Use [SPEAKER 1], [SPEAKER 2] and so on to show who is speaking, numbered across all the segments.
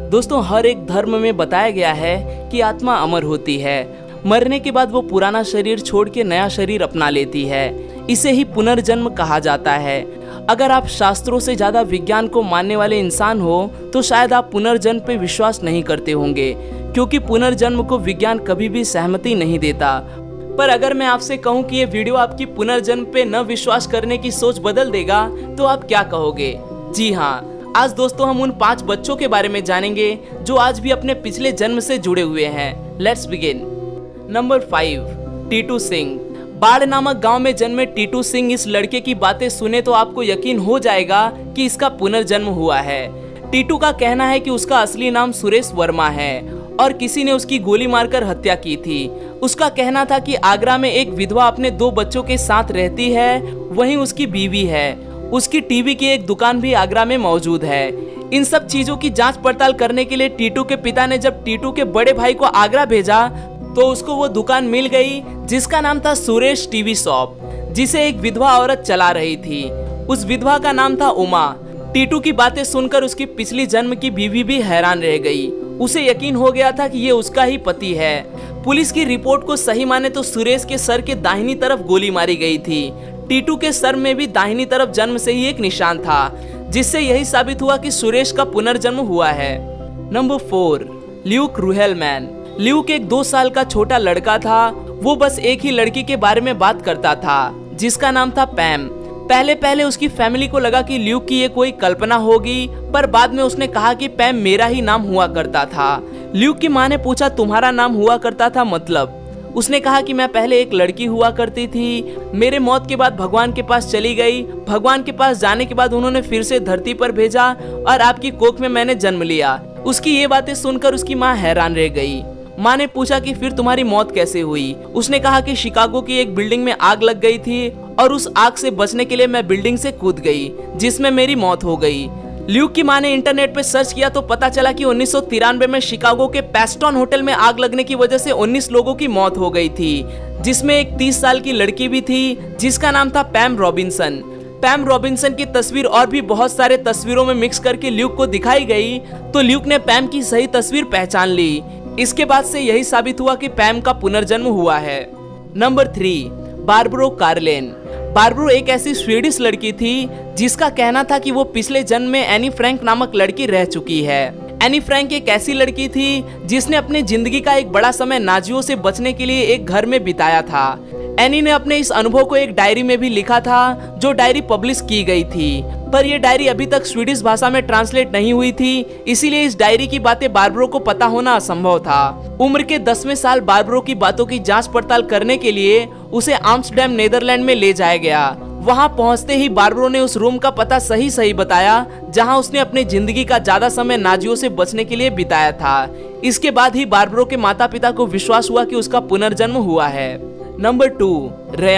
[SPEAKER 1] दोस्तों, हर एक धर्म में बताया गया है कि आत्मा अमर होती है। मरने के बाद वो पुराना शरीर छोड़ के नया शरीर अपना लेती है। इसे ही पुनर्जन्म कहा जाता है। अगर आप शास्त्रों से ज्यादा विज्ञान को मानने वाले इंसान हो तो शायद आप पुनर्जन्म पे विश्वास नहीं करते होंगे, क्योंकि पुनर्जन्म को विज्ञान कभी भी सहमति नहीं देता। पर अगर मैं आपसे कहूँ कि ये वीडियो आपकी पुनर्जन्म पे न विश्वास करने की सोच बदल देगा तो आप क्या कहोगे? जी हाँ, आज दोस्तों हम उन 5 बच्चों के बारे में जानेंगे जो आज भी अपने पिछले जन्म से जुड़े हुए हैं। Let's begin. Number 5, Titu Singh. Barh नामक गांव में जन्मे टीटू सिंह इस लड़के की बातें सुने तो आपको यकीन हो जाएगा कि इसका पुनर्जन्म हुआ है। टीटू का कहना है कि उसका असली नाम सुरेश वर्मा है और किसी ने उसकी गोली मारकर हत्या की थी। उसका कहना था कि आगरा में एक विधवा अपने 2 बच्चों के साथ रहती है, वहीं उसकी बीवी है। उसकी टीवी की एक दुकान भी आगरा में मौजूद है। इन सब चीजों की जांच पड़ताल करने के लिए टीटू के पिता ने जब टीटू के बड़े भाई को आगरा भेजा तो उसको वो दुकान मिल गई जिसका नाम था सुरेश टीवी शॉप, जिसे एक विधवा औरत चला रही थी। उस विधवा का नाम था उमा। टीटू की बातें सुनकर उसकी पिछली जन्म की बीवी भी हैरान रह गई। उसे यकीन हो गया था कि ये उसका ही पति है। पुलिस की रिपोर्ट को सही माने तो सुरेश के सर के दाहिनी तरफ गोली मारी गई थी। टीटू के सर में भी दाहिनी तरफ जन्म से ही एक निशान था, जिससे यही साबित हुआ कि सुरेश का पुनर्जन्म हुआ है। Number 4, Luke रूहेलमैन। ल्यूक एक 2 साल का छोटा लड़का था। वो बस एक ही लड़की के बारे में बात करता था जिसका नाम था पैम। पहले उसकी फैमिली को लगा कि ल्यूक की ये कोई कल्पना होगी, पर बाद में उसने कहा कि पैम मेरा ही नाम हुआ करता था। ल्यूक की माँ ने पूछा, तुम्हारा नाम हुआ करता था मतलब? उसने कहा कि मैं पहले एक लड़की हुआ करती थी, मेरे मौत के बाद भगवान के पास चली गई। भगवान के पास जाने के बाद उन्होंने फिर से धरती पर भेजा और आपकी कोख में मैंने जन्म लिया। उसकी ये बातें सुनकर उसकी माँ हैरान रह गई। माँ ने पूछा कि फिर तुम्हारी मौत कैसे हुई? उसने कहा कि शिकागो की एक बिल्डिंग में आग लग गई थी और उस आग से बचने के लिए मैं बिल्डिंग से कूद गई, जिसमें मेरी मौत हो गई। ल्यूक की माँ ने इंटरनेट पे सर्च किया तो पता चला कि 1993 में शिकागो के पेस्टन होटल में आग लगने की वजह से 19 लोगों की मौत हो गई थी, जिसमें एक 30 साल की लड़की भी थी जिसका नाम था पैम रॉबिन्सन। पैम रॉबिन्सन की तस्वीर और भी बहुत सारे तस्वीरों में मिक्स करके ल्यूक को दिखाई गई तो ल्यूक ने पैम की सही तस्वीर पहचान ली। इसके बाद से यही साबित हुआ कि पैम का पुनर्जन्म हुआ है। नंबर 3, बार्बरो कार्लेन। बार्बरो एक ऐसी स्वीडिश लड़की थी जिसका कहना था कि वो पिछले जन्म में एनी फ्रैंक नामक लड़की रह चुकी है। एनी फ्रैंक एक ऐसी लड़की थी जिसने अपनी जिंदगी का एक बड़ा समय नाजियों से बचने के लिए एक घर में बिताया था। एनी ने अपने इस अनुभव को एक डायरी में भी लिखा था, जो डायरी पब्लिश की गई थी, पर यह डायरी अभी तक स्वीडिश भाषा में ट्रांसलेट नहीं हुई थी, इसीलिए इस डायरी की बातें बार्बरो को पता होना असंभव था। उम्र के 10वें साल बार्बरो की बातों की जांच पड़ताल करने के लिए उसे आम्स्टरडैम नेदरलैंड में ले जाया गया। वहां पहुंचते ही बार्बरो ने उस रूम का पता सही बताया जहां उसने अपनी जिंदगी का ज्यादा समय नाजियों से बचने के लिए बिताया था। इसके बाद ही बार्बरो के माता पिता को विश्वास हुआ कि उसका पुनर्जन्म हुआ है। नंबर 2,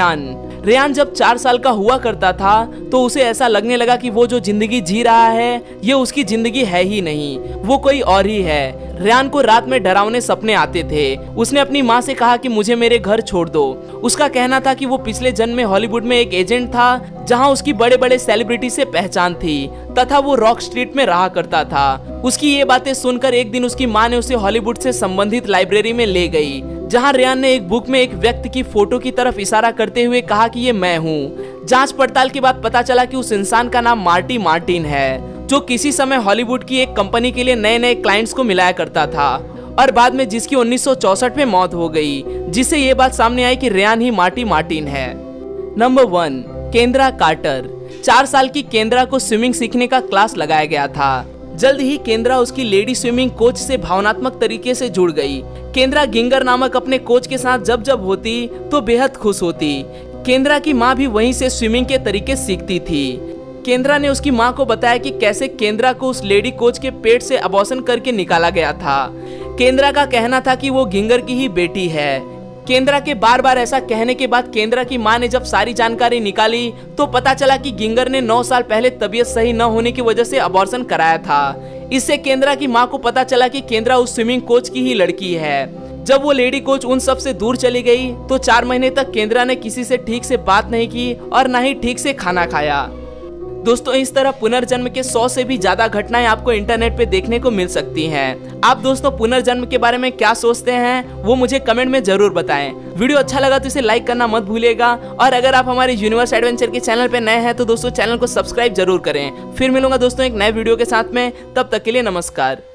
[SPEAKER 1] रेयान जब 4 साल का हुआ करता था तो उसे ऐसा लगने लगा कि वो जो जिंदगी जी रहा है ये उसकी जिंदगी है ही नहीं, वो कोई और ही है। रेयान को रात में डरावने सपने आते थे। उसने अपनी माँ से कहा कि मुझे मेरे घर छोड़ दो। उसका कहना था कि वो पिछले जन्म में हॉलीवुड में एक एजेंट था जहाँ उसकी बड़े सेलिब्रिटी से पहचान थी तथा वो रॉक स्ट्रीट में रहा करता था। उसकी ये बातें सुनकर एक दिन उसकी माँ ने उसे हॉलीवुड से संबंधित लाइब्रेरी में ले गई, जहां रेयान ने एक बुक में एक व्यक्ति की फोटो की तरफ इशारा करते हुए कहा कि ये मैं हूँ। जांच पड़ताल के बाद पता चला कि उस इंसान का नाम मार्टी मार्टिन है, जो किसी समय हॉलीवुड की एक कंपनी के लिए नए क्लाइंट्स को मिलाया करता था और बाद में जिसकी 1964 में मौत हो गई, जिससे ये बात सामने आई कि रेयान ही मार्टी मार्टिन है। Number 1, Kendra quarter. 4 साल की केंद्रा को स्विमिंग सीखने का क्लास लगाया गया था। जल्द ही केंद्रा उसकी लेडी स्विमिंग कोच से भावनात्मक तरीके से जुड़ गई। केंद्रा गिंगर नामक अपने कोच के साथ जब होती तो बेहद खुश होती। केंद्रा की माँ भी वहीं से स्विमिंग के तरीके सीखती थी। केंद्रा ने उसकी माँ को बताया कि कैसे केंद्रा को उस लेडी कोच के पेट से अबॉर्शन करके निकाला गया था। केंद्रा का कहना था कि वो गिंगर की ही बेटी है। केंद्रा के बार ऐसा कहने के बाद केंद्रा की मां ने जब सारी जानकारी निकाली तो पता चला कि गिंगर ने 9 साल पहले तबीयत सही न होने की वजह से अबॉर्शन कराया था। इससे केंद्रा की मां को पता चला कि केंद्रा उस स्विमिंग कोच की ही लड़की है। जब वो लेडी कोच उन सब से दूर चली गई तो 4 महीने तक केंद्रा ने किसी से ठीक से बात नहीं की और न ही ठीक से खाना खाया। दोस्तों इस तरह पुनर्जन्म के 100 से भी ज्यादा घटनाएं आपको इंटरनेट पे देखने को मिल सकती हैं। आप दोस्तों पुनर्जन्म के बारे में क्या सोचते हैं वो मुझे कमेंट में जरूर बताएं। वीडियो अच्छा लगा तो इसे लाइक करना मत भूलिएगा, और अगर आप हमारे यूनिवर्स एडवेंचर के चैनल पे नए हैं तो दोस्तों चैनल को सब्सक्राइब जरूर करें। फिर मिलूंगा दोस्तों एक नए वीडियो के साथ में, तब तक के लिए नमस्कार।